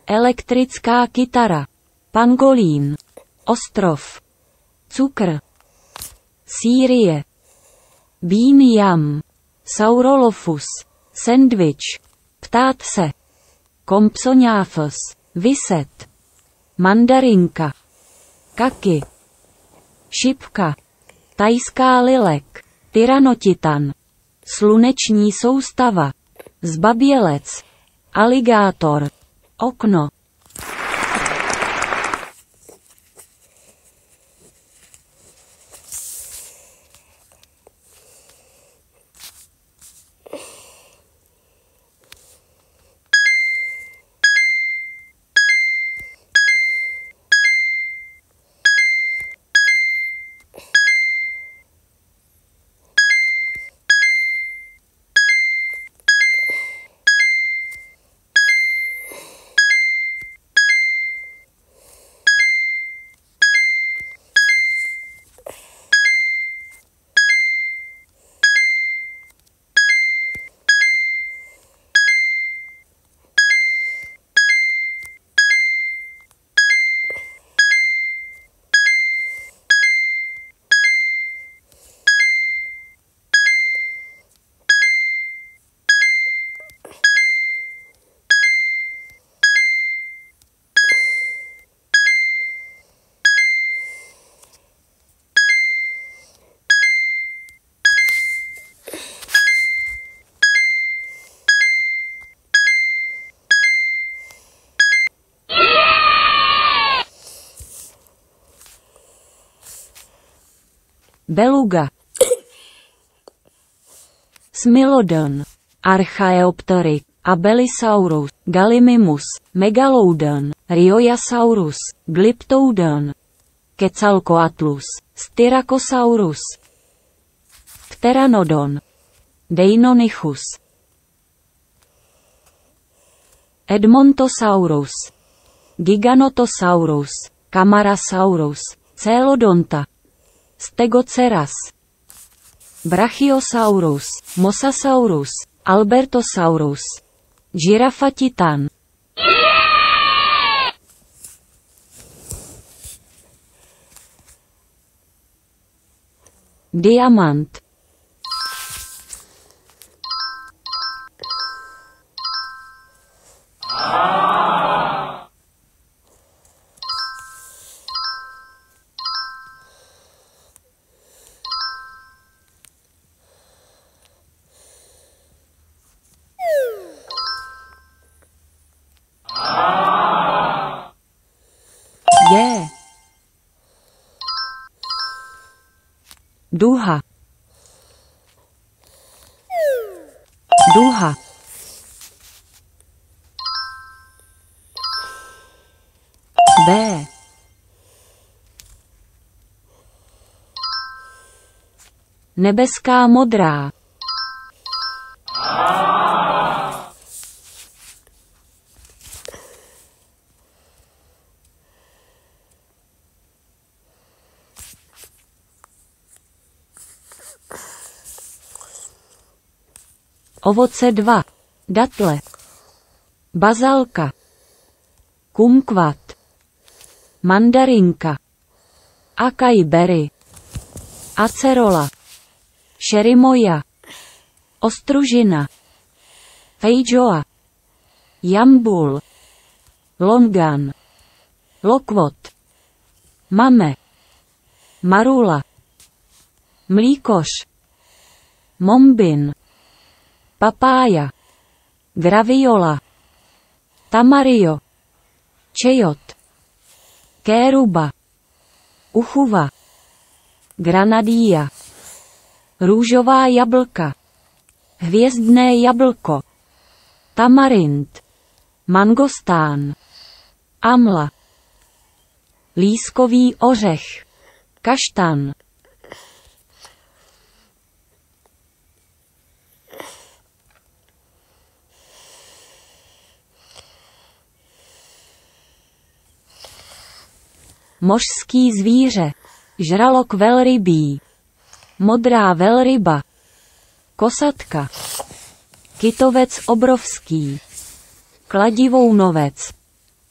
Elektrická kytara. Pangolín. Ostrov. Cukr. Sýrie. Bean jam. Saurolophus. Sandwich. Ptát se. Kompsoniáfos. Vyset. Mandarinka. Kaki. Šipka. Tajská lilek. Tyranotitan. Sluneční soustava. Zbabělec. Aligátor. Okno. Beluga. Smilodon. Archaeopteryx. Abelisaurus. Gallimimus. Megalodon. Riojasaurus. Glyptodon. Quetzalcoatlus. Styracosaurus. Pteranodon. Deinonychus. Edmontosaurus. Giganotosaurus. Camarasaurus. Celodonta. Stegoceras. Brachiosaurus. Mosasaurus. Albertosaurus. Žirafa titan. Diamant. Duha. Duha. B. Nebeská modrá. Ovoce 2. Datle. Bazalka. Kumkvat. Mandarinka. Acai berry. Acerola. Šerimoja. Ostružina. Feijoa. Jambul. Longan. Lokvot. Mame. Marula. Mlíkoš. Mombin. Papája. Graviola. Tamario. Čejot. Kéruba. Uchuva. Granadía. Růžová jablka. Hvězdné jablko. Tamarind. Mangostán. Amla. Lískový ořech. Kaštan. Mořský zvíře. Žralok velrybí. Modrá velryba. Kosatka. Kytovec obrovský. Kladivounovec.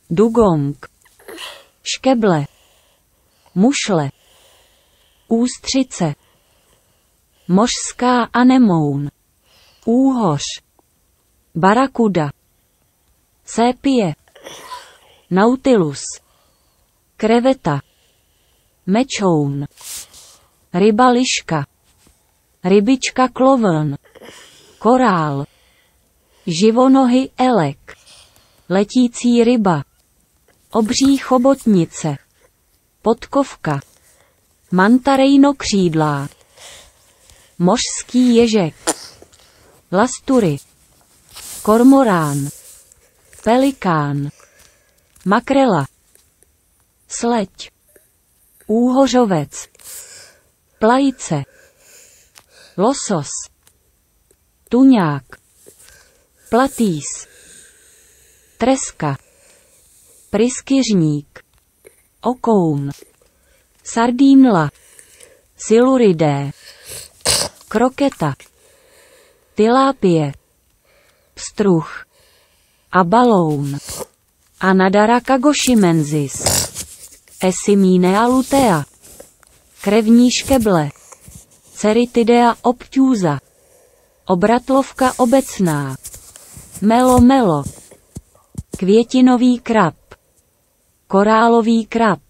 dugong, škeble, mušle, ústřice, mořská anemoun, úhoř, barakuda, sépie, nautilus, kreveta, mečoun, ryba liška, rybička klovn, korál, živonohy elek, letící ryba, obří chobotnice, podkovka, mantarejnokřídlá, mořský ježek, lastury, kormorán, pelikán, makrela, sleď, úhořovec, plajice, losos, tuňák, platýs, treska, pryskyřník, okoun, sardínla, siluridé, kroketa, tilápie, pstruh, abaloun, Anadara kagošimensis, Esimínea lutea, krevní škeble, Ceritidea obtúza, obratlovka obecná, melo, květinový krab, korálový krab,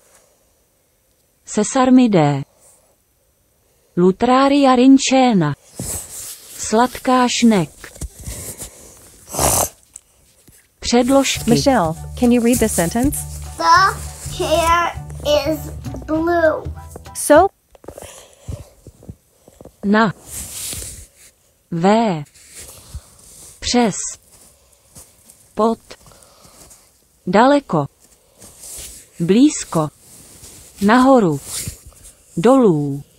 Sesarmidé, Lutraria rinčéna, sladká šnek. Předložky. Michelle, can you read this sentence? The chair is blue. So, Na. Ve. Přes. Pod. Daleko. Blízko. Nahoru. Dolů.